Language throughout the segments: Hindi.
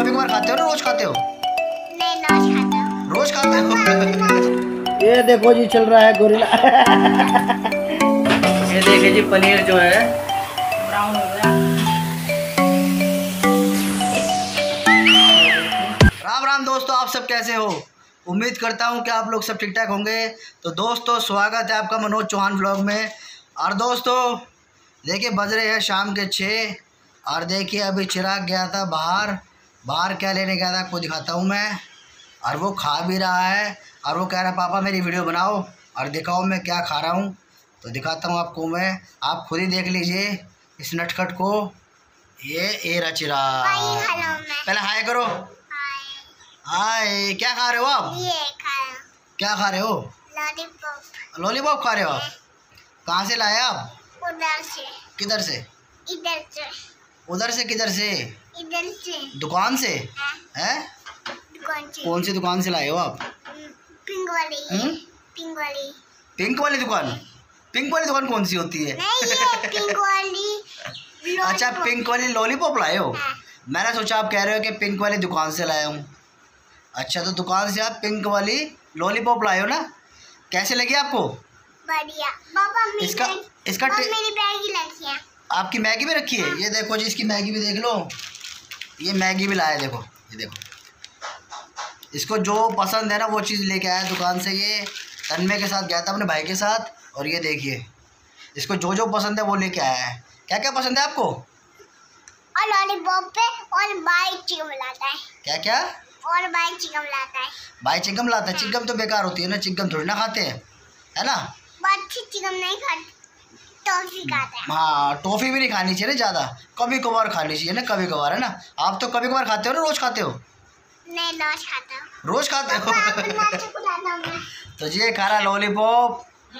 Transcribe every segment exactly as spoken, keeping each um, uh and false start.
कभी कभार खाते हो ना, रोज खाते हो? नहीं, रोज खाता हूँ। रोज खाते हो? ये देखो जी चल रहा है गोरिल्ला। ये देखिए जी पनीर जो है ब्राउन हो गया। राम राम दोस्तों, आप सब कैसे हो? उम्मीद करता हूं कि आप लोग सब ठीक ठाक होंगे। तो दोस्तों स्वागत है आपका मनोज चौहान ब्लॉग में। और दोस्तों देखिए बज रहे हैं शाम के छः। और देखिए अभी चिराग गया था बाहर। बाहर क्या लेने गया था आपको दिखाता हूं मैं। और वो खा भी रहा है और वो कह रहा है पापा मेरी वीडियो बनाओ और दिखाओ मैं क्या खा रहा हूँ। तो दिखाता हूँ आपको मैं, आप खुद ही देख लीजिए इस नटखट को। ये ए रहा चिराग। पहले हाय करो। हाय। क्या खा रहे हो आप? ये खा रहा हूँ। क्या खा रहे हो? लॉलीपॉप। लॉलीपॉप खा रहे हो आप? कहाँ से लाए आप? उधर से। किधर से? इधर से। उधर से किधर से? इधर से। दुकान से? हैं? दुकान से। कौन सी दुकान से लाए हो आप? पिंक वाली। हम्म? पिंक वाली। पिंक वाली दुकान? पिंक वाली दुकान कौन सी होती है? नहीं, ये पिंक वाली। अच्छा पिंक वाली लॉलीपॉप लाए हो? हाँ। मैंने सोचा आप कह रहे हो कि पिंक वाली दुकान से लाया हूँ। अच्छा तो दुकान से आप पिंक वाली लॉलीपॉप लाए हो ना। कैसे लगी आपको? बढ़िया। पापा मेरी इसका बैग- इसका पापा टे... मेरी बैग ही रखी है। आपकी मैगी भी रखी है? ये देखो जी इसकी मैगी भी देख लो। ये मैगी भी लाया देखो, ये देखो। इसको जो पसंद है ना वो चीज़ लेके आया दुकान से। ये तन्मय के साथ गया था अपने भाई के साथ। और ये देखिए इसको जो जो पसंद है वो लेके आया है। क्या क्या पसंद है आपको? और लॉलीपॉप पे और बाई चिकन लाता है। क्या क्या? और बाई चिकन लाता है। भाई चिकन लाता है? चिकन तो बेकार होती है ना, चिकन थोड़ी ना खाते हैं, है ना। अच्छी चिकन नहीं खाते, टॉफी खाते हैं। हाँ टॉफ़ी भी नहीं खानी चाहिए ना ज़्यादा, कभी कभार खानी चाहिए ना, कभी कभार, है ना। आप तो कभी कभार खाते हो ना, रोज़ खाते हो? नहीं, रोज खाता हूँ। रोज़ खाते हो? खाता हूँ मैं। तो ये खा रहा लॉलीपॉप।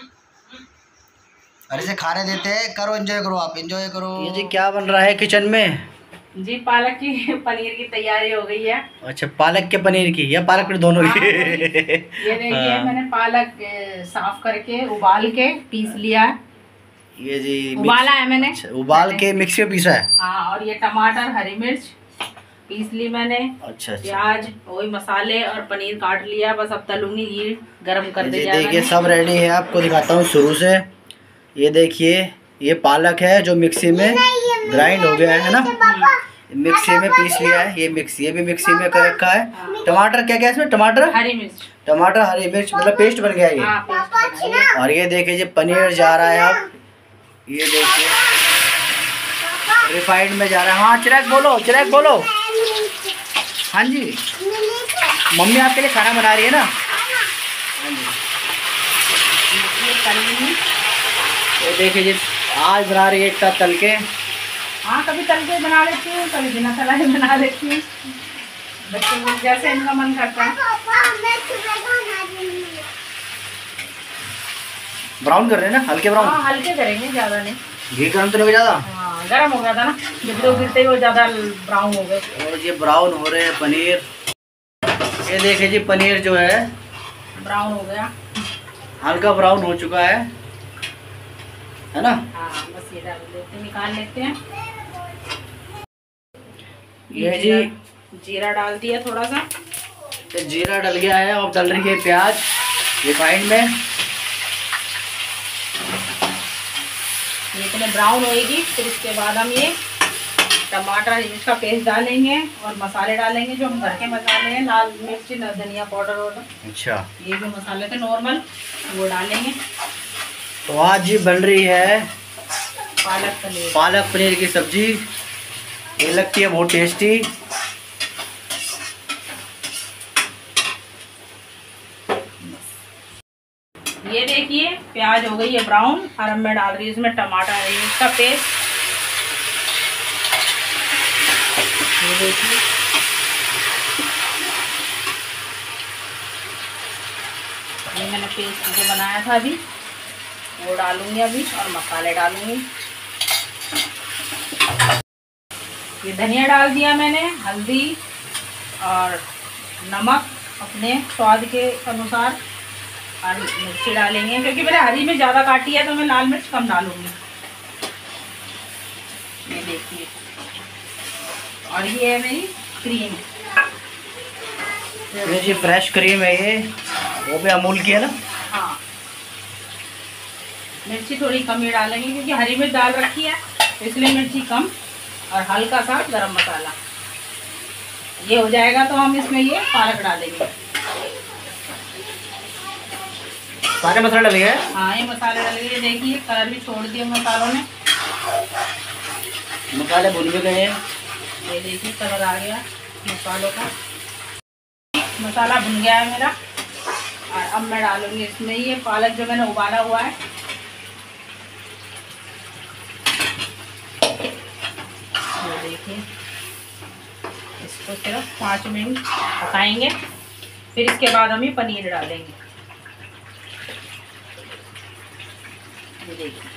अरे इसे खाने देते हैं। करो एंजॉय करो, आप एंजॉय करो। ये जी क्या बन रहा है किचन में? जी पालक की पनीर की तैयारी हो गई है। अच्छा पालक के पनीर की या पालक पनीर दोनों की? ये देखिए मैंने पालक ए, साफ करके उबाल के पीस लिया है। ये जी उबाला है मैंने। अच्छा, उबाल के मिक्सी में पीसा है। हाँ और ये टमाटर हरी मिर्च पीस ली मैंने। अच्छा अच्छा। प्याज वही मसाले और पनीर काट लिया। बस अब तलूंगी, घी गरम कर दिया। देखिए सब रेडी है, आपको दिखाता हूँ शुरू से। ये देखिए ये पालक है जो मिक्सी में ग्राइंड हो गया है ना, मिक्सी में पीस लिया है। ये मिक्सी ये भी मिक्सी में कर रखा है। टमाटर क्या क्या इसमें? टमाटर हरी मिर्च टमाटर हरी मिर्च मतलब पेस्ट बन गया ये। हाँ, पेस्ट बनाइए। और ये देखिए जो पनीर जा रहा है अब, ये देखिए रिफाइंड में जा रहा है। हाँ चिराग बोलो, चिराग बोलो। हाँ जी मम्मी आपके लिए खाना बना रही है ना। हाँ जी ये देखिए जी आज बना रही है एक साथ तल के। हाँ कभी तल के बना लेती हूँ, कभी बिना तलाए बना लेती हूँ। बच्चों को जैसे इनका मन करता है। ब्राउन कर रहे हैं ना, हल्के ब्राउन? हाँ हल्के करेंगे, ज़्यादा नहीं। घी गर्म तो नहीं ज़्यादा? हाँ गर्म हो गया था ना, जब लोग गिरते ही वो ज़्यादा ब्राउन हो गए। और ये ब्राउन हो रहे हैं पनीर। ये देखिए जी पनीर जो है ब्राउन हो गया, हल्का ब्राउन हो चुका है, है ना। हाँ बस ये डाल लेते, निकाल लेते हैं। ये जी जीरा डाल दिया थोड़ा सा। तो जीरा डल गया है। अब डल रही है प्याज रिफाइंड में। ये इतने ब्राउन होएगी, फिर इसके बाद हम ये टमाटर हरी मिर्च का पेस्ट डालेंगे और मसाले डालेंगे जो हम घर के मसाले हैं, लाल मिर्च धनिया पाउडर और अच्छा ये जो मसाले थे नॉर्मल वो डालेंगे। तो आज जी बन रही है पालक पनीर पालक पनीर की सब्जी। ये लगती है बहुत टेस्टी। ये देखिए प्याज हो गई है ब्राउन और अब मैं डाल रही हूँ इसमें टमाटर हरी मिर्च का पेस्ट। ये देखिए ये मैंने पेस्ट जो बनाया था अभी वो डालूंगी अभी और मसाले डालूंगी। ये धनिया डाल दिया मैंने, हल्दी और नमक अपने स्वाद के अनुसार और मिर्ची डालेंगे क्योंकि मैंने हरी मिर्च ज़्यादा काटी है तो मैं लाल मिर्च कम डालूंगी। ये देखिए और ये है मेरी क्रीम। ये जी फ्रेश क्रीम है ये, वो भी अमूल की है ना। हाँ, मिर्ची थोड़ी कम ही डालेंगे क्योंकि हरी मिर्च डाल रखी है, तो इसलिए मिर्ची कम और हल्का सा गरम मसाला। ये हो जाएगा तो हम इसमें ये पालक डालेंगे। सारे मसाले डाले गए। हाँ, ये मसाले डालेंगे। ये देखिए कलर भी छोड़ दिया मसालों ने, मसाले भून भी गए हैं। ये देखिए कलर आ गया मसालों का। मसाला भुन गया है मेरा और अब मैं डालूंगी इसमें ये पालक जो मैंने उबाला हुआ है। ये देखिए, इसको सिर्फ पाँच मिनट पकाएंगे, फिर इसके बाद हम ये पनीर डालेंगे। ये देखिए,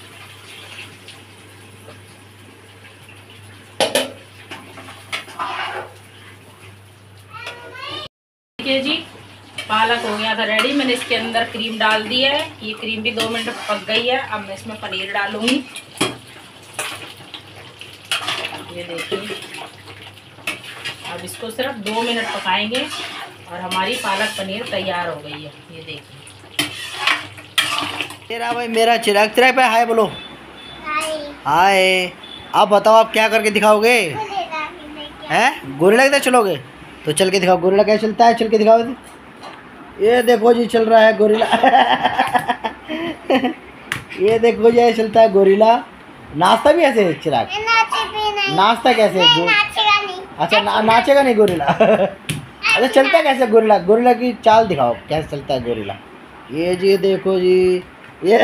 देखिए जी पालक हो गया था रेडी। मैंने इसके अंदर क्रीम डाल दी है, ये क्रीम भी दो मिनट पक गई है। अब मैं इसमें पनीर डालूंगी। ये देखिए, अब इसको सिर्फ दो मिनट पकाएंगे और हमारी पालक पनीर तैयार हो गई है। ये देखिए, तेरा भाई मेरा चिराग, चिराग पे हाय बोलो। हाय हाय। आप बताओ आप क्या करके दिखाओगे? हैं गोरिल्ला किधर चलोगे? तो चल के दिखाओ गोरिल्ला कैसे चलता है, चल के दिखाओ। ये देखो जी चल रहा है गोरिल्ला। ये देखो जी ऐसे चलता है गोरिल्ला। नाश्ता भी ऐसे चिराग? नाश्ता कैसे? नाचेगा नहीं। अच्छा ना, नाचेगा नहीं गोरिल्ला। अच्छा चलता कैसे गोरिल्ला? गोरिल्ला की चाल दिखाओ कैसे चलता है गोरिल्ला। ये जी देखो जी, ये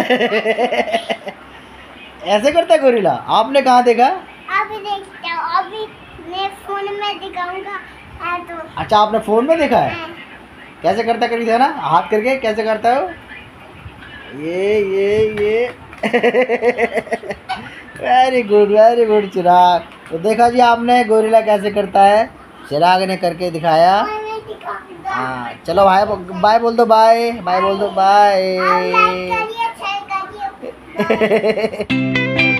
ऐसे करता है गोरिल्ला। आपने कहाँ देखा? अभी देखता हूँ, अभी मैं फोन में दिखाऊंगा। हाँ, तो अच्छा आपने फ़ोन में देखा है? कैसे करता है? कभी देखा ना हाथ करके कैसे करता है वो? ये ये ये very good very good Chirag. तो देखा जी आपने गोरिल्ला कैसे करता है, चिराग ने करके दिखाया। मैं दिखाऊंगा। हाँ चलो भाई बाय बोल दो, बाय बाय बोल दो, बाय। आप लाइक करिए, शेयर करिए।